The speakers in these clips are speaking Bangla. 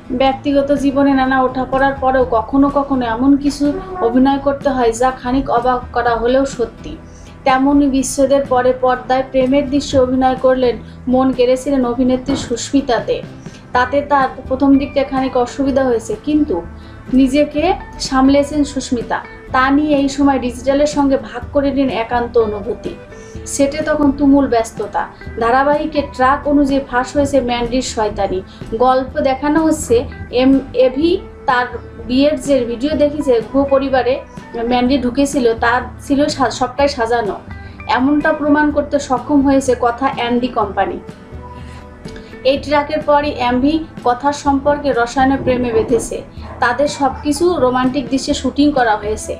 ব্যক্তিগত জীবনে নানা ওঠাপড়ার পরেও কখনো কখনো এমন কিছু অভিনয় করতে হয় যা খানিক অবাক করা হলেও সত্যি। তেমনই বিচ্ছেদের পরে পর্দায় প্রেমের দৃশ্যে অভিনয় করলেন মন কেড়েছিলেন অভিনেত্রী সুস্মিতাতে। তাতে তার প্রথম দিকটা খানিক অসুবিধা হয়েছে, কিন্তু নিজেকে সামলেছেন সুস্মিতা। তা নিয়ে এই সময় ডিজিটালের সঙ্গে ভাগ করে নিন একান্ত অনুভূতি। সেটে তখন তুমুল ব্যস্ততা। ধারাবাহিকের ট্রাক অনুযায়ী ফাঁস হয়েছে ম্যান্ডির শয়তানি। গল্প দেখানো হচ্ছে এভি তার বিয়ের যে ভিডিও দেখিয়েছে ভুয়ো পরিবারে ম্যান্ডি ঢুকেছিল, তার ছিল সবটাই সাজানো। এমনটা প্রমাণ করতে সক্ষম হয়েছে কথা অ্যান্ডি কোম্পানি। এই ট্রাকের পরই এমভি কথার সম্পর্কে রসায়নের প্রেমে বেঁধেছে। তাদের সবকিছু রোমান্টিক দৃশ্যে শুটিং করা হয়েছে।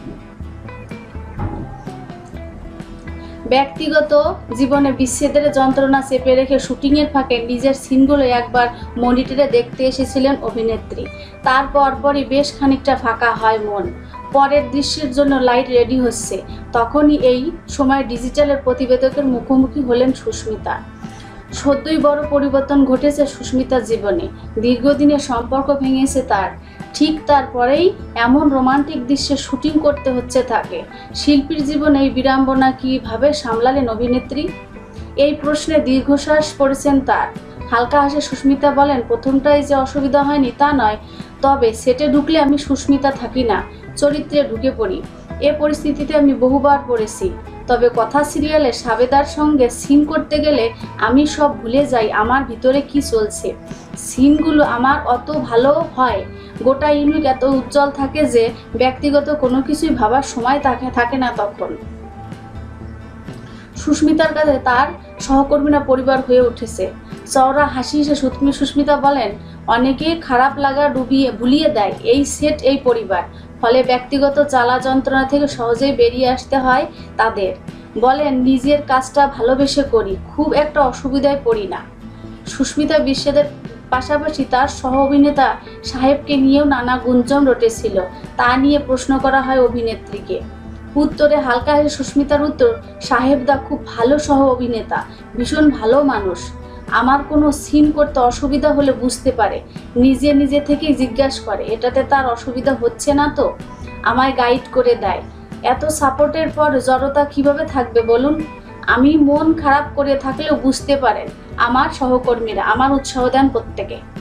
ব্যক্তিগত জীবনে বিচ্ছেদের যন্ত্রণা চেপে রেখে শুটিংয়ের ফাঁকে নিজের সিনগুলো একবার মনিটরে দেখতে এসেছিলেন অভিনেত্রী। তার পরপরই বেশ খানিকটা ফাঁকা হয় মন। পরের দৃশ্যের জন্য লাইট রেডি হচ্ছে, তখনই এই সময় ডিজিটালের প্রতিবেদকের মুখোমুখি হলেন সুস্মিতা। সদ্যই বড় পরিবর্তন ঘটেছে সুস্মিতার জীবনে। দীর্ঘদিনের সম্পর্ক ভেঙেছে তার। ঠিক তারপরেই এমন রোমান্টিক দৃশ্যে শুটিং করতে হচ্ছে তাকে। শিল্পীর জীবনে এই বিড়ম্বনা কীভাবে সামলালেন অভিনেত্রী? এই প্রশ্নে দীর্ঘশ্বাস পড়েছেন তার। হালকা হাসে সুস্মিতা বলেন, প্রথমটাই যে অসুবিধা হয়নি তা নয়, তবে সেটে ঢুকলে আমি সুস্মিতা থাকি না, চরিত্রে ঢুকে পড়ি। এ পরিস্থিতিতে আমি বহুবার পড়েছি। তবে কথা সিরিয়ালে সাবেদার সঙ্গে সিন করতে গেলে আমি সব ভুলে যাই আমার ভিতরে কি চলছে। সিনগুলো আমার অত ভালো হয়, গোটা ইউনিট এত উজ্জ্বল থাকে যে ব্যক্তিগত কোনো কিছুই ভাবার সময় থাকে না তখন। সুস্মিতার কাছে তার সহকর্মীরা পরিবার হয়ে উঠেছে। চওড়া হাসি হেসে সুস্মিতা বলেন, অনেকে খারাপ লাগা ভুলিয়ে দেয় এই সেট, এই পরিবার। ফলে ব্যক্তিগত জ্বালা যন্ত্রণা থেকে সহজেই বেরিয়ে আসতে হয় তাদের। বলেন, নিজের কাজটা ভালোবেসে করি, খুব একটা অসুবিধায় পড়ি না। সুস্মিতা বিচ্ছেদের পাশাপাশি তার সহ অভিনেতা সাহেবকে নিয়েও নানা গুঞ্জন রটেছিল। তা নিয়ে প্রশ্ন করা হয় অভিনেত্রীকে। উত্তরে হালকা হেসে সুস্মিতার উত্তর, সাহেবদা খুব ভালো সহ অভিনেতা, ভীষণ ভালো মানুষ। আমার কোনো সিন করতে অসুবিধা হলে বুঝতে পারে, নিজে থেকেই জিজ্ঞাসা করে এটাতে তার অসুবিধা হচ্ছে না তো, আমায় গাইড করে দেয়। এত সাপোর্টের পর জড়তা কিভাবে থাকবে বলুন? আমি মন খারাপ করে থাকলেও বুঝতে পারেন আমার সহকর্মীরা, আমার উৎসাহ দেন প্রত্যেকে।